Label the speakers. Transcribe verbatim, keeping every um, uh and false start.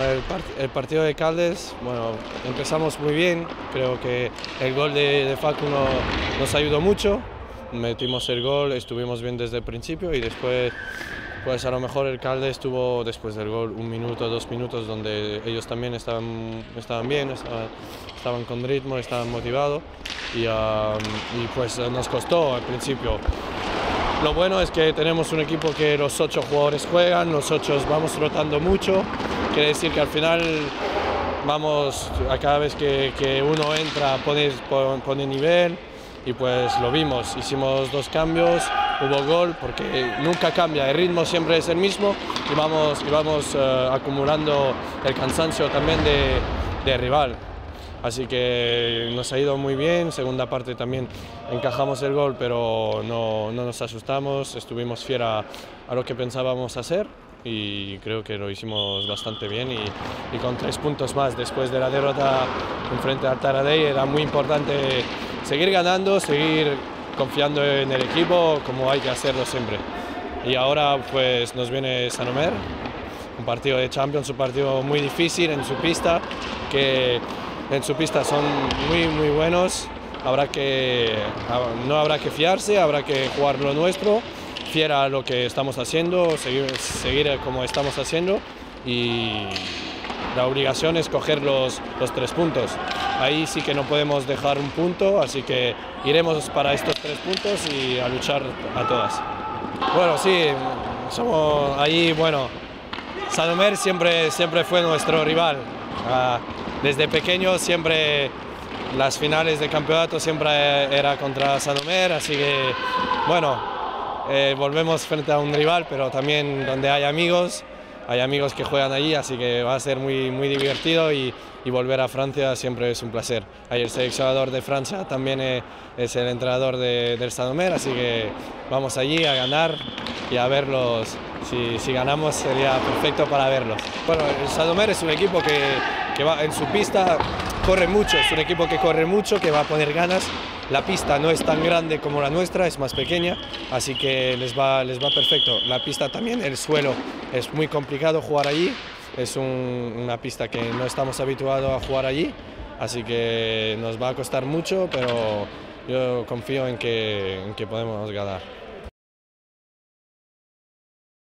Speaker 1: El, part el partido de Caldes, bueno, empezamos muy bien, creo que el gol de, de Facu no, nos ayudó mucho, metimos el gol, estuvimos bien desde el principio y después, pues a lo mejor el Caldes tuvo después del gol un minuto, dos minutos donde ellos también estaban, estaban bien, estaban, estaban con ritmo, estaban motivados y, um, y pues nos costó al principio. Lo bueno es que tenemos un equipo que los ocho jugadores juegan, los ocho vamos rotando mucho, quiere decir que al final vamos, a cada vez que, que uno entra pone, pone nivel y pues lo vimos, hicimos dos cambios, hubo gol porque nunca cambia, el ritmo siempre es el mismo y vamos, y vamos uh, acumulando el cansancio también de, de rival. Así que nos ha ido muy bien, segunda parte también encajamos el gol, pero no, no nos asustamos, estuvimos fieles a, a lo que pensábamos hacer y creo que lo hicimos bastante bien y, y con tres puntos más después de la derrota en frente al Taradell era muy importante seguir ganando, seguir confiando en el equipo como hay que hacerlo siempre. Y ahora pues nos viene Saint-Omer, un partido de Champions, un partido muy difícil en su pista, que en su pista son muy muy buenos, habrá que, no habrá que fiarse, habrá que jugar lo nuestro, fiel a lo que estamos haciendo, seguir, seguir como estamos haciendo y la obligación es coger los, los tres puntos. Ahí sí que no podemos dejar un punto, así que iremos para estos tres puntos y a luchar a todas. Bueno, sí, somos ahí, bueno, Saint-Omer siempre, siempre fue nuestro rival. Uh, desde pequeño siempre las finales de campeonato siempre era contra Saint-Omer, así que bueno, eh, volvemos frente a un rival, pero también donde hay amigos, hay amigos que juegan allí, así que va a ser muy, muy divertido y, y volver a Francia siempre es un placer. Ahí el seleccionador de Francia también es, es el entrenador de, del Saint-Omer, así que vamos allí a ganar y a verlos. Si, si ganamos sería perfecto para verlos. Bueno, el Saint-Omer es un equipo que, que va en su pista, corre mucho, es un equipo que corre mucho, que va a poner ganas. La pista no es tan grande como la nuestra, es más pequeña, así que les va, les va perfecto. La pista también, el suelo, es muy complicado jugar allí, es un, una pista que no estamos habituados a jugar allí, así que nos va a costar mucho, pero yo confío en que, en que podemos ganar.